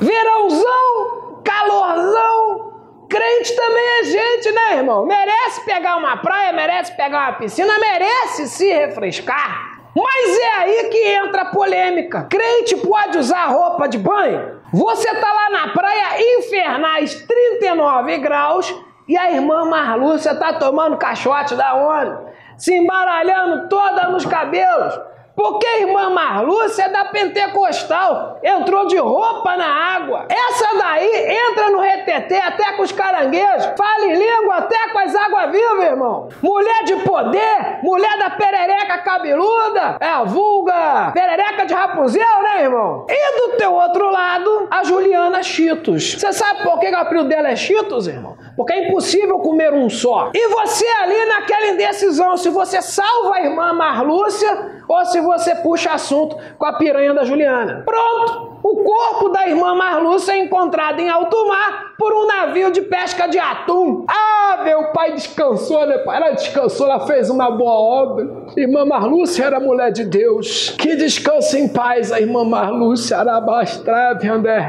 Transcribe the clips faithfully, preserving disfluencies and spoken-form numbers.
Verãozão, calorzão, crente também é gente, né, irmão? Merece pegar uma praia, merece pegar uma piscina, merece se refrescar. Mas é aí que entra a polêmica. Crente pode usar roupa de banho? Você tá lá na praia infernais, trinta e nove graus, e a irmã Marlúcia tá tomando caixote da onda, se embaralhando toda nos cabelos. Porque a irmã Marlúcia é da pentecostal, entrou de roupa na água. Essa daí entra no reteté até com os caranguejos, fala em língua até com as águas vivas, irmão. Mulher de poder, mulher da perereca cabeluda, é a vulga perereca de Rapunzel, né, irmão? E do teu outro lado, a Juliana Cheetos. Você sabe por que o apelido dela é Cheetos, irmão? Porque é impossível comer um só. E você ali naquela indecisão, se você salva a irmã Marlúcia ou se você puxa assunto com a piranha da Juliana. Pronto! O corpo da irmã Marlúcia é encontrado em alto mar por um navio de pesca de atum. Ah, meu pai descansou, né, pai? Ela descansou, ela fez uma boa obra. Irmã Marlúcia era mulher de Deus. Que descanse em paz a irmã Marlúcia. Agora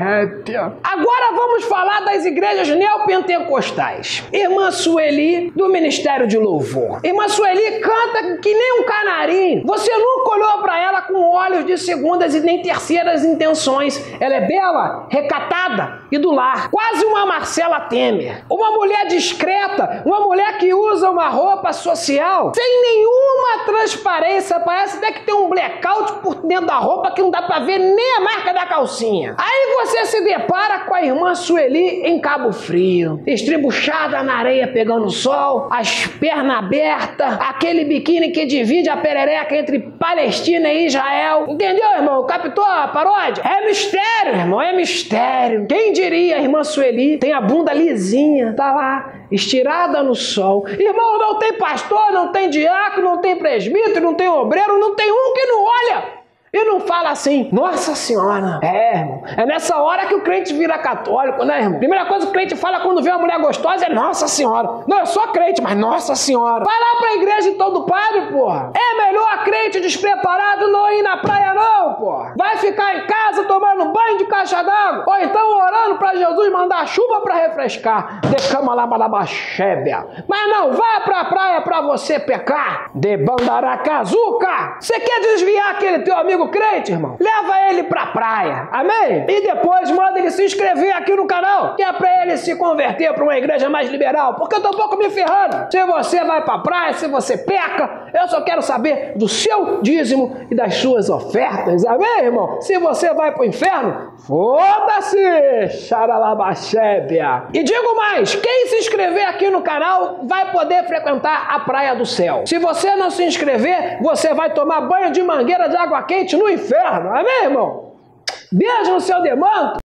vamos falar das igrejas neopentecostais. Irmã Sueli, do Ministério de Louvor. Irmã Sueli canta que nem um canarinho. Você nunca olhou para ela com olhos de segundas e nem terceiras intenções. Ela é bela, recatada e do lar. Quase uma Marcela Temer. Uma mulher discreta, uma mulher que usa uma roupa social sem nenhuma transparência. Parece até que tem um blackout por dentro da roupa que não dá para ver nem a marca da calcinha. Aí você se depara com a irmã Sueli em Cabo Frio, estribuchada na areia pegando sol, as pernas abertas, aquele biquíni que divide a perereca entre Palestina e Israel. Entendeu, irmão? Captou a paródia? É mistério, irmão, é mistério. Quem diria, a irmã Sueli tem a bunda lisinha, tá lá, estirada no sol. Irmão, não tem pastor, não tem diácono, não tem presbítero, não tem obreiro, não tem um que não olha e não fala assim, nossa senhora. É, irmão, é nessa hora que o crente vira católico, né, irmão? Primeira coisa que o crente fala quando vê uma mulher gostosa é nossa senhora. Não, eu sou crente, mas nossa senhora. Vai lá pra igreja então do padre, porra. É melhor crente despreparado não ir na praia não, porra. Vai ficar em casa tomando banho de caixa d'água, ou então orando pra Jesus mandar chuva pra refrescar. De cama lá, balabachébia. Mas não, vá pra praia pra você pecar. De bandaracazuca. Você quer desviar aquele teu amigo crente, irmão? Leva ele pra praia, amém? E depois manda ele se inscrever aqui no canal, que é pra ele se converter pra uma igreja mais liberal, porque eu tô um pouco me ferrando. Se você vai pra praia, se você peca, eu só quero saber do seu dízimo e das suas ofertas, amém, irmão? Se você vai pro inferno, foda-se, xaralabachébia. E digo mais, quem se inscrever aqui no canal vai poder frequentar a Praia do Céu. Se você não se inscrever, você vai tomar banho de mangueira de água quente no inferno, amém, irmão? Beijo no seu demanto.